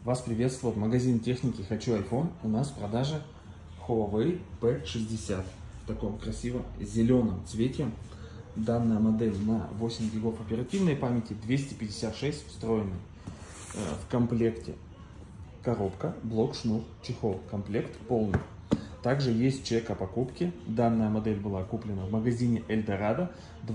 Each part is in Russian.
Вас приветствует магазин техники «Хочу iPhone». У нас в продаже Huawei P60 в таком красивом зеленом цвете. Данная модель на 8 гигов оперативной памяти, 256 встроенный. В комплекте коробка, блок, шнур, чехол. Комплект полный. Также есть чек о покупке. Данная модель была куплена в магазине Эльдорадо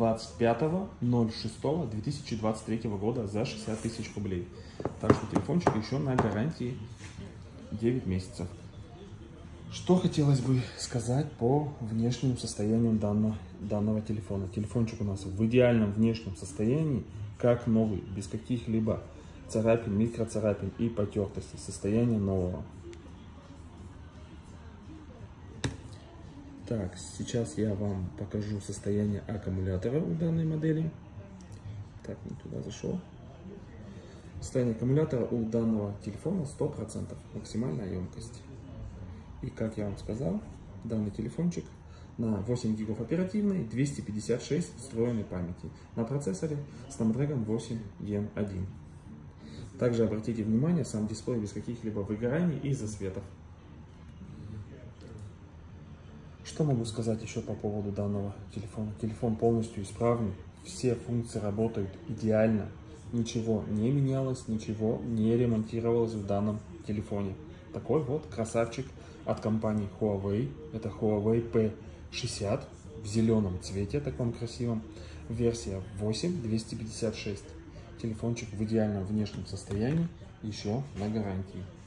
25.06.2023 года за 60 тысяч рублей. Так что телефончик еще на гарантии 9 месяцев. Что хотелось бы сказать по внешнему состоянию данного телефона. Телефончик у нас в идеальном внешнем состоянии, как новый, без каких-либо царапин, микроцарапин и потертостей. Состояние нового. Так, сейчас я вам покажу состояние аккумулятора у данной модели. Так, не туда зашел. Состояние аккумулятора у данного телефона 100%, максимальная емкость. И как я вам сказал, данный телефончик на 8 гигов оперативной, 256 встроенной памяти. На процессоре Snapdragon 8 Gen 1. Также обратите внимание, сам дисплей без каких-либо выгораний и засветов. Что могу сказать еще по поводу данного телефона? Телефон полностью исправный, все функции работают идеально, ничего не менялось, ничего не ремонтировалось в данном телефоне. Такой вот красавчик от компании Huawei. Это Huawei P60 в зеленом цвете, таком красивом. Версия 8 256. Телефончик в идеальном внешнем состоянии, еще на гарантии.